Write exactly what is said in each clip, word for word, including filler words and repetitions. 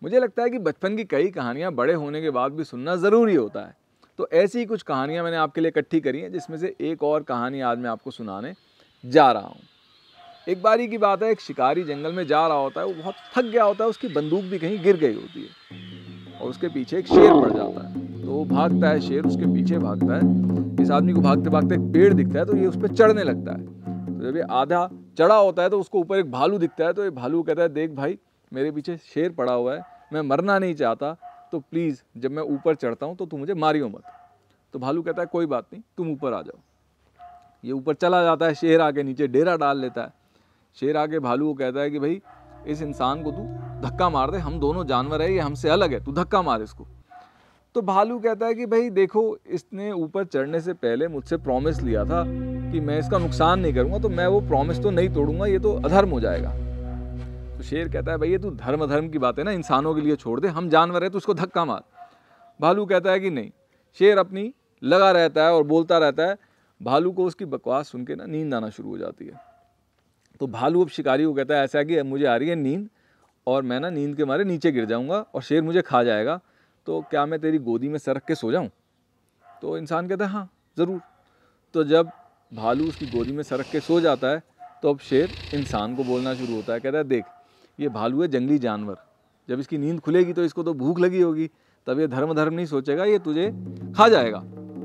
मुझे लगता है कि बचपन की कई कहानियाँ बड़े होने के बाद भी सुनना ज़रूरी होता है। तो ऐसी ही कुछ कहानियाँ मैंने आपके लिए इकट्ठी करी हैं, जिसमें से एक और कहानी आज मैं आपको सुनाने जा रहा हूँ। एक बारी की बात है, एक शिकारी जंगल में जा रहा होता है, वो बहुत थक गया होता है, उसकी बंदूक भी कहीं गिर गई होती है और उसके पीछे एक शेर पड़ जाता है। तो वो भागता है, शेर उसके पीछे भागता है। इस आदमी को भागते भागते एक पेड़ दिखता है, तो ये उस पर चढ़ने लगता है। तो जब ये आधा चढ़ा होता है तो उसको ऊपर एक भालू दिखता है। तो ये भालू कहता है, देख भाई, मेरे पीछे शेर पड़ा हुआ है, मैं मरना नहीं चाहता, तो प्लीज़ जब मैं ऊपर चढ़ता हूँ तो तू मुझे मारियो मत। तो भालू कहता है, कोई बात नहीं, तुम ऊपर आ जाओ। ये ऊपर चला जाता है, शेर आके नीचे डेरा डाल लेता है। शेर आके भालू को कहता है कि भाई, इस इंसान को तू धक्का मार दे, हम दोनों जानवर है, ये हमसे अलग है, तू धक्का मार इसको। तो भालू कहता है कि भाई देखो, इसने ऊपर चढ़ने से पहले मुझसे प्रॉमिस लिया था कि मैं इसका नुकसान नहीं करूँगा, तो मैं वो प्रॉमिस तो नहीं तोड़ूंगा, ये तो अधर्म हो जाएगा। तो शेर कहता है, भाई ये तू धर्म धर्म की बात है ना, इंसानों के लिए छोड़ दे, हम जानवर है, तो उसको धक्का मार। भालू कहता है कि नहीं। शेर अपनी लगा रहता है और बोलता रहता है। भालू को उसकी बकवास सुन के ना नींद आना शुरू हो जाती है। तो भालू अब शिकारी को कहता है, ऐसा कि मुझे आ रही है नींद और मैं ना नींद के मारे नीचे गिर जाऊंगा और शेर मुझे खा जाएगा, तो क्या मैं तेरी गोदी में सरक के सो जाऊं? तो इंसान कहता है, हाँ ज़रूर। तो जब भालू उसकी गोदी में सरक के सो जाता है, तो अब शेर इंसान को बोलना शुरू होता है। कहता है, देख, ये भालू है जंगली जानवर, जब इसकी नींद खुलेगी तो इसको तो भूख लगी होगी, तब ये धर्म धर्म नहीं सोचेगा, ये तुझे खा जाएगा।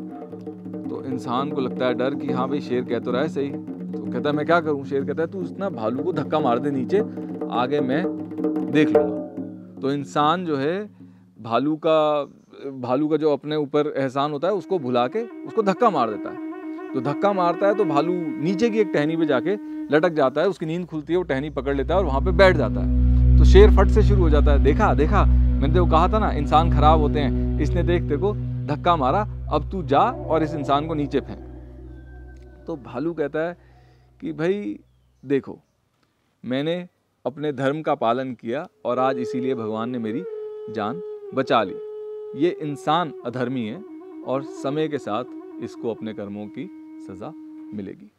तो इंसान को लगता है डर कि हाँ भाई, शेर कह तो रहा है सही। तो कहता है, मैं क्या करूं? शेर कहता है, तू ना भालू को धक्का मार दे नीचे, आगे मैं देख लूंगा। तो इंसान जो है भालू का भालू का जो अपने ऊपर एहसान होता है उसको भुला के उसको धक्का मार देता है। तो धक्का मारता है तो भालू नीचे की एक टहनी पे जाके लटक जाता है, उसकी नींद खुलती है, वो टहनी पकड़ लेता है और वहां पे बैठ जाता है। तो शेर फट से शुरू हो जाता है, देखा देखा, मैंने तो कहा था ना इंसान खराब होते हैं, इसने देख तेरे को धक्का मारा, अब तू जा और इस इंसान को नीचे फेंक। तो भालू कहता है कि भाई देखो, मैंने अपने धर्म का पालन किया और आज इसीलिए भगवान ने मेरी जान बचा ली। ये इंसान अधर्मी है और समय के साथ इसको अपने कर्मों की सज़ा मिलेगी।